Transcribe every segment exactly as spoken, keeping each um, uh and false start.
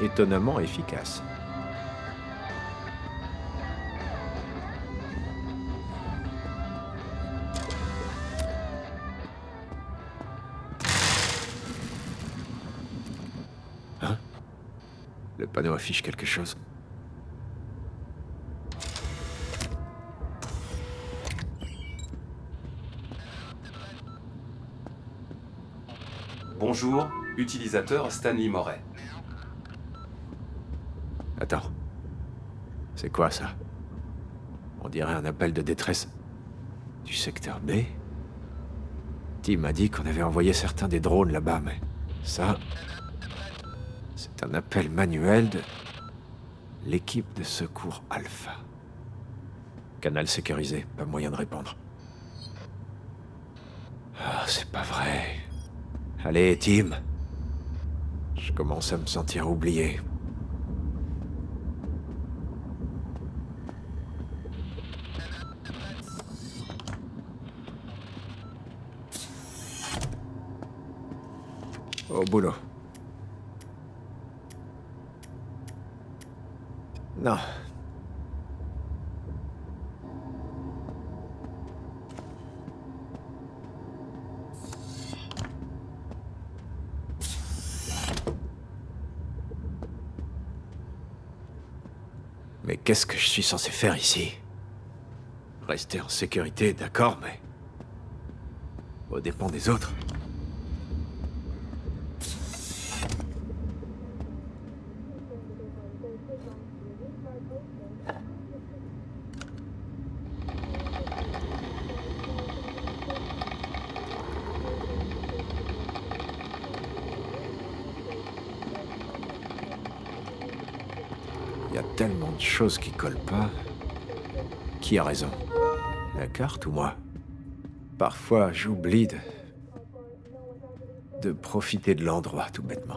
étonnamment efficace. Hein? Le panneau affiche quelque chose. Bonjour, utilisateur Stanley Moret. Attends. C'est quoi ça? On dirait un appel de détresse du secteur B. Tim m'a dit qu'on avait envoyé certains des drones là-bas, mais ça... c'est un appel manuel de l'équipe de secours Alpha. Canal sécurisé, pas moyen de répondre. Ah, c'est pas vrai. Allez, Tim. Je commence à me sentir oublié. Au boulot. Non. Mais qu'est-ce que je suis censé faire ici? Rester en sécurité, d'accord, mais... aux dépens des autres. Il y a tellement de choses qui collent pas. Qui a raison? La carte ou moi? Parfois, j'oublie de... de profiter de l'endroit, tout bêtement.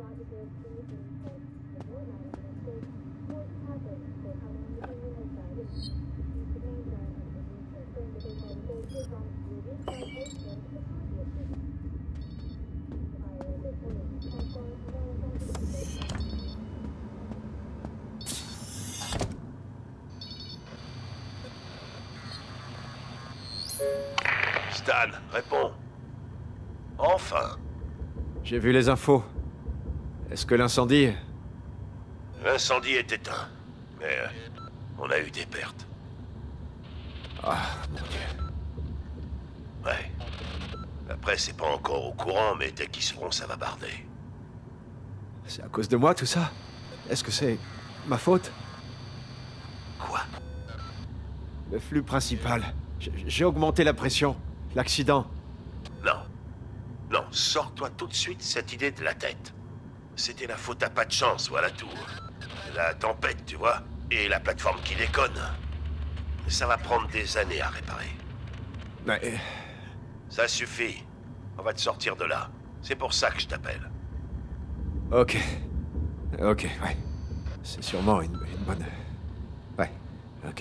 Stan, réponds. Enfin. J'ai vu les infos. Est-ce que l'incendie... L'incendie est éteint. Mais euh, on a eu des pertes. Ah, mon Dieu. Ouais. La presse n'est pas encore au courant, mais dès qu'ils seront, ça va barder. C'est à cause de moi, tout ça? Est-ce que c'est... ma faute? Quoi? Le flux principal. J- J'ai augmenté la pression. L'accident. Non. Non, sors-toi tout de suite cette idée de la tête. C'était la faute à pas de chance ou à la tour. La tempête, tu vois, et la plateforme qui déconne. Ça va prendre des années à réparer. Mais... Ça suffit. On va te sortir de là. C'est pour ça que je t'appelle. Ok. Ok, ouais. C'est sûrement une, une bonne... Ouais, ok.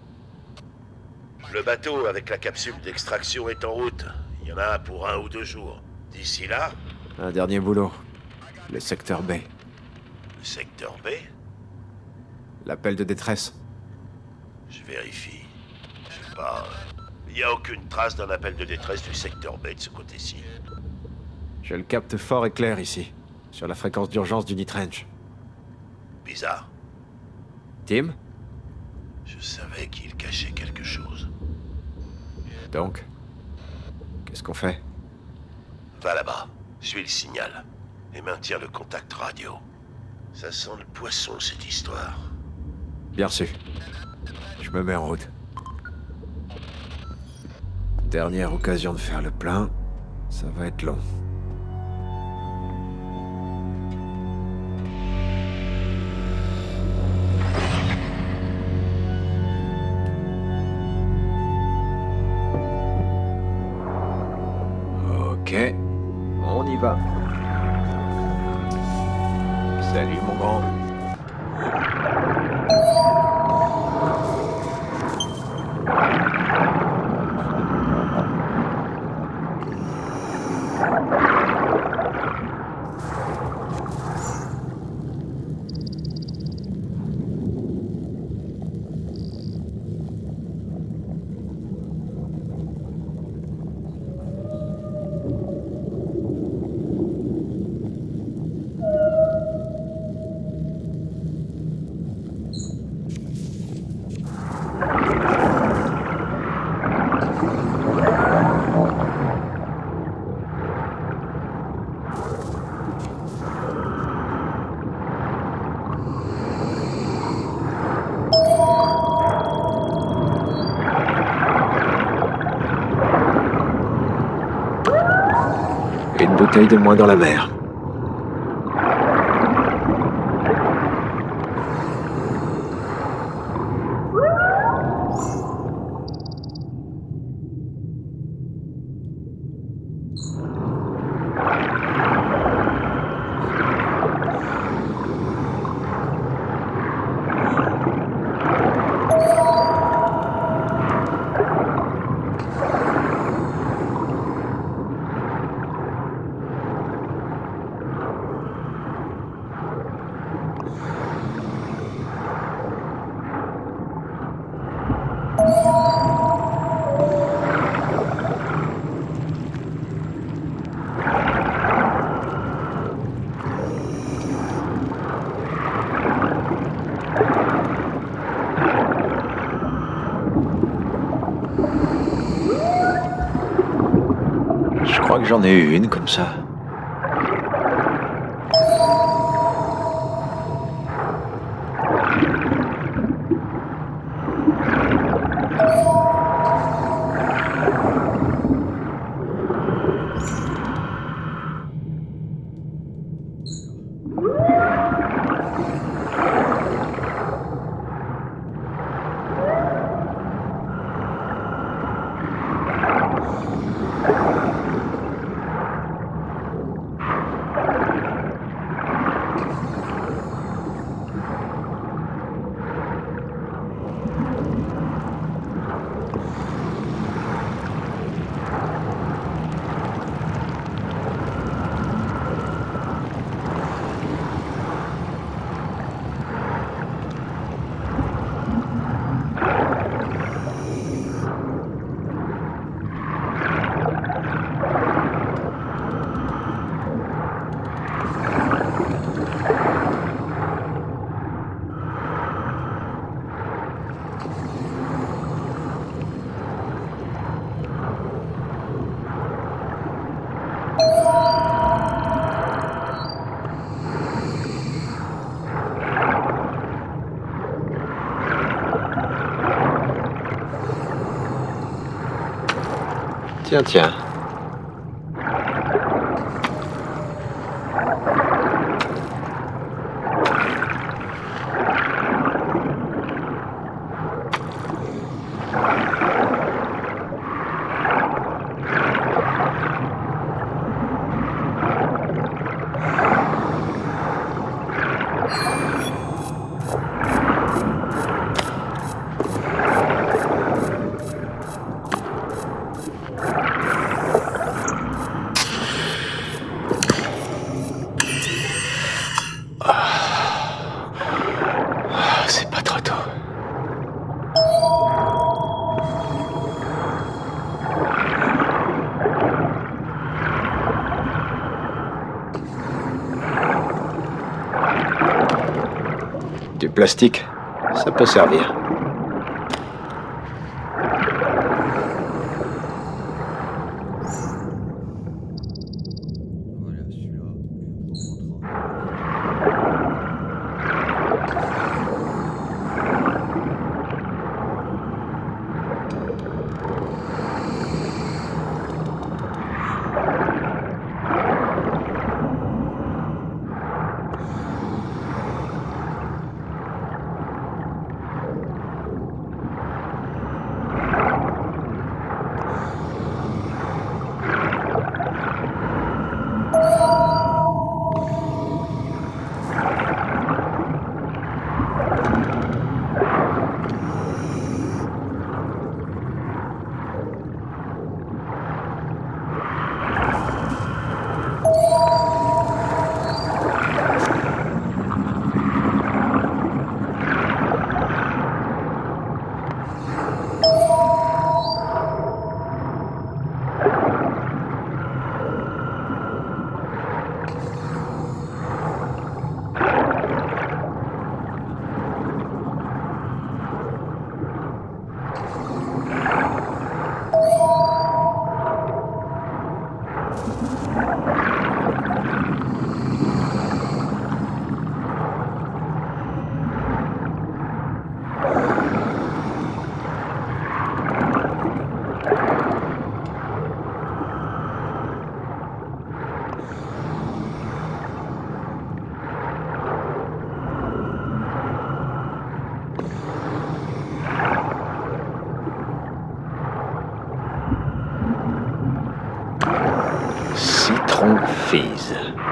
Le bateau avec la capsule d'extraction est en route. Il y en a pour un ou deux jours. D'ici là, Un dernier boulot. Le secteur B. le secteur B, L'appel de détresse. je vérifie. Je sais pas. Il n'y a aucune trace d'un appel de détresse du secteur B de ce côté-ci. Je le capte fort et clair ici. Sur la fréquence d'urgence du Nitrench. Bizarre. Tim? Je savais qu'il cachait quelque chose. Donc? Qu'est-ce qu'on fait? Va là-bas, suis le signal, et maintiens le contact radio. Ça sent le poisson, cette histoire. Bien sûr. Je me mets en route. Dernière occasion de faire le plein. Ça va être long. Ok, on y va. Salut mon grand. une bouteille de moins dans la mer. Je crois que j'en ai eu une comme ça. Tiens, tiens. C'est pas trop tôt. Du plastique, ça peut servir. Fise.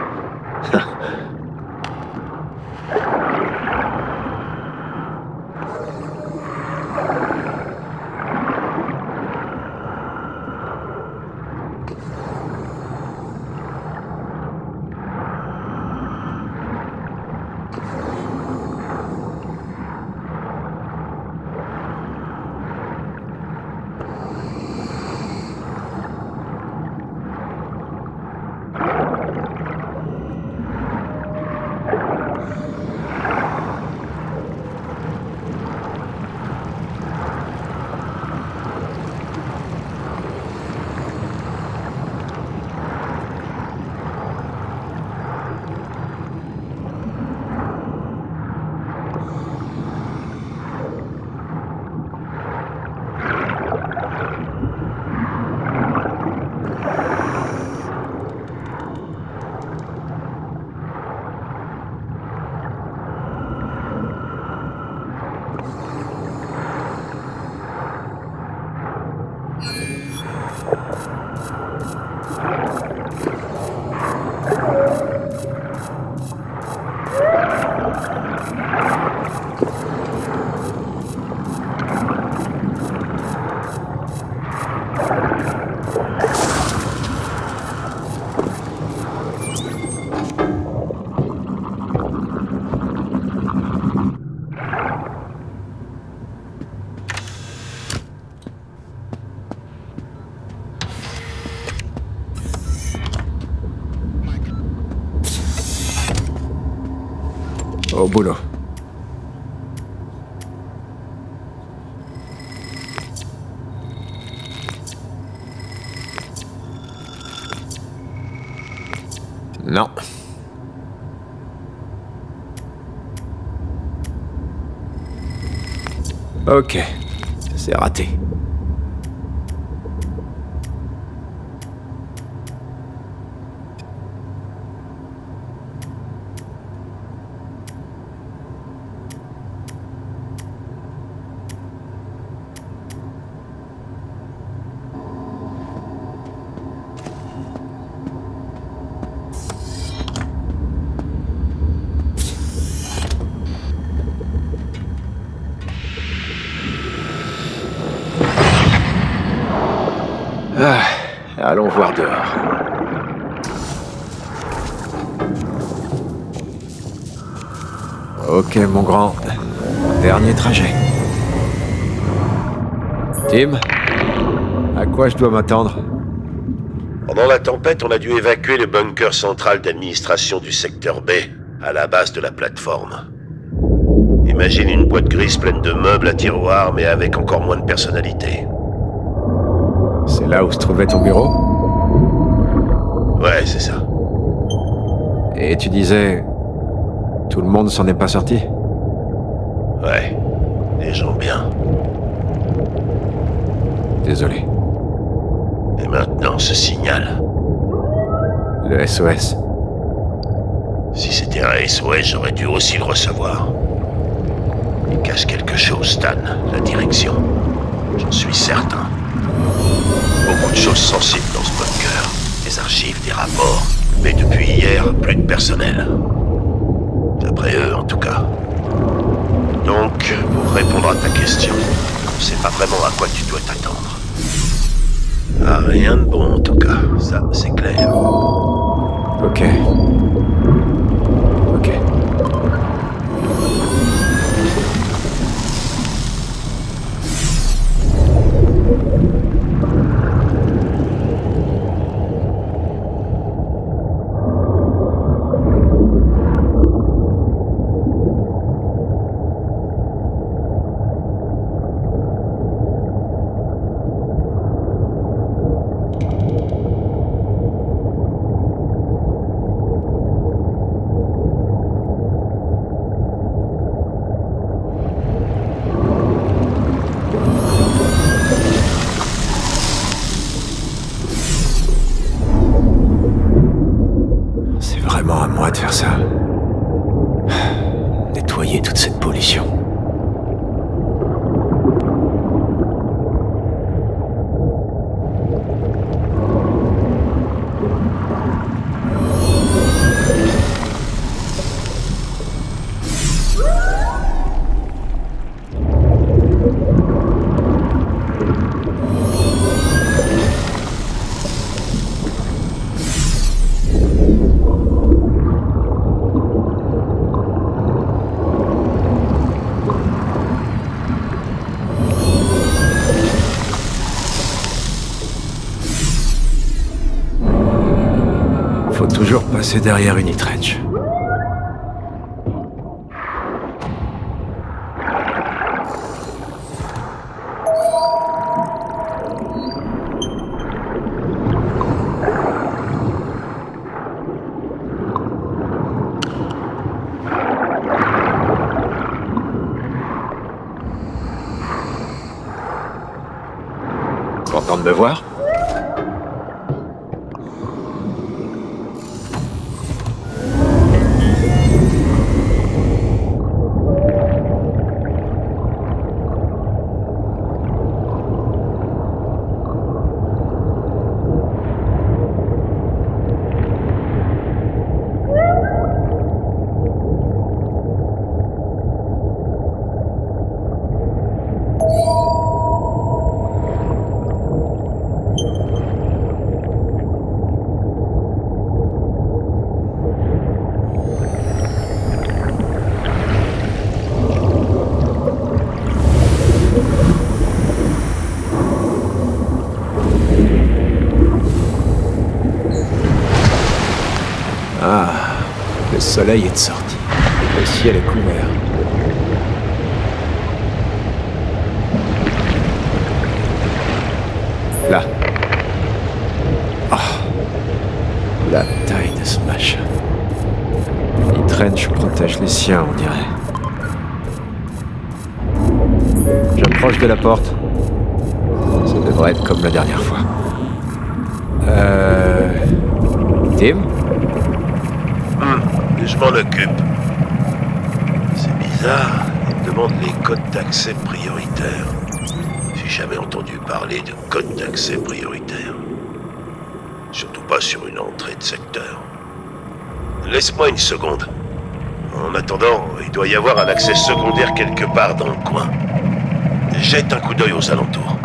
Au boulot. Non. Ok, c'est raté. Ah, allons voir dehors. Ok, mon grand. Dernier trajet. Tim, à quoi je dois m'attendre? Pendant la tempête, on a dû évacuer le bunker central d'administration du secteur B, à la base de la plateforme. Imagine une boîte grise pleine de meubles à tiroirs, mais avec encore moins de personnalité. C'est là où se trouvait ton bureau? Ouais, c'est ça. Et tu disais... Tout le monde s'en est pas sorti? Ouais, des gens bien. Désolé. Et maintenant, ce signal. Le S O S. Si c'était un S O S, j'aurais dû aussi le recevoir. Il cache quelque chose, Stan, la direction. J'en suis certain. Beaucoup de choses sensibles dans ce bunker. Des archives, des rapports. Mais depuis hier, plus de personnel. D'après eux, en tout cas. Donc, pour répondre à ta question, on sait pas vraiment à quoi tu dois t'attendre. Ah, rien de bon, en tout cas. Ça, c'est clair. Ok. Ok. De faire ça. Nettoyer toute cette pollution. faut toujours passer derrière une Trench. Content de me voir? Le soleil est de sortie. Le ciel est couvert. Là. Oh. La taille de ce machin. Les Trench protègent les siens, on dirait. J'approche de la porte. Ça devrait être comme la dernière fois. Euh... Tim ? Je m'en occupe. C'est bizarre, il me demande les codes d'accès prioritaires. J'ai jamais entendu parler de code d'accès prioritaire. Surtout pas sur une entrée de secteur. Laisse-moi une seconde. En attendant, il doit y avoir un accès secondaire quelque part dans le coin. Jette un coup d'œil aux alentours.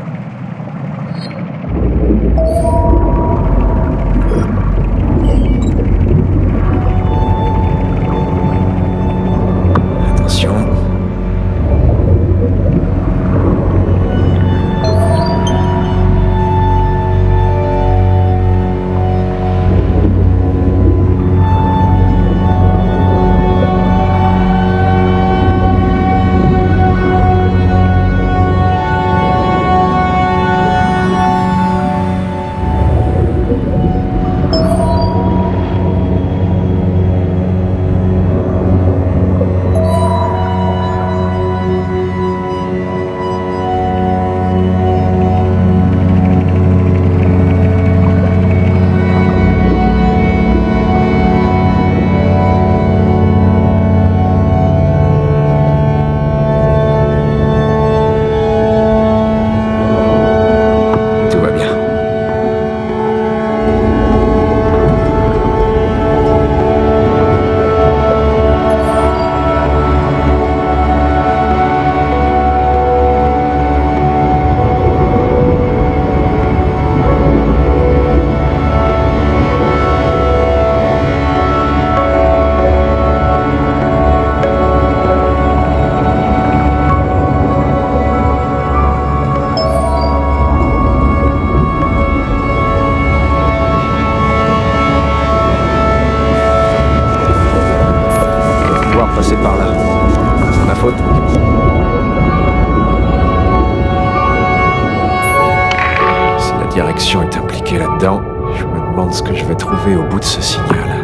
direction est impliquée là-dedans, je me demande ce que je vais trouver au bout de ce signal.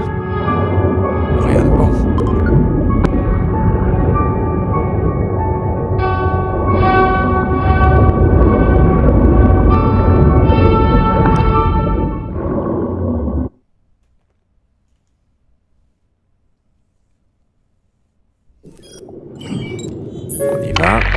Rien de bon. On y va.